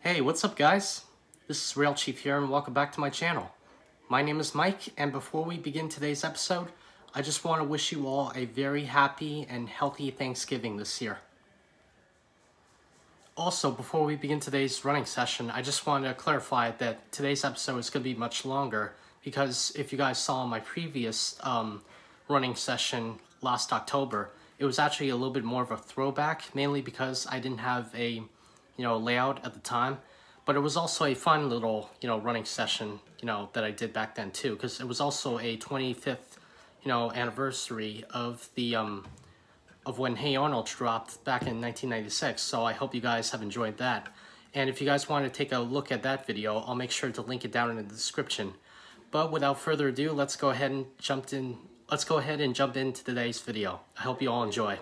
Hey, what's up guys? This is Rail Chief here and welcome back to my channel. My name is Mike, and before we begin today's episode, I just want to wish you all a very happy and healthy Thanksgiving this year. Also, before we begin today's running session, I just want to clarify that today's episode is going to be much longer because if you guys saw my previous running session last October, it was actually a little bit more of a throwback, mainly because I didn't have a layout at the time, but it was also a fun little running session that I did back then too, because it was also a 25th anniversary of the of when Hey Arnold dropped back in 1996. So I hope you guys have enjoyed that, and if you guys want to take a look at that video, I'll make sure to link it down in the description. But without further ado, let's go ahead and jump into today's video. I hope you all enjoy.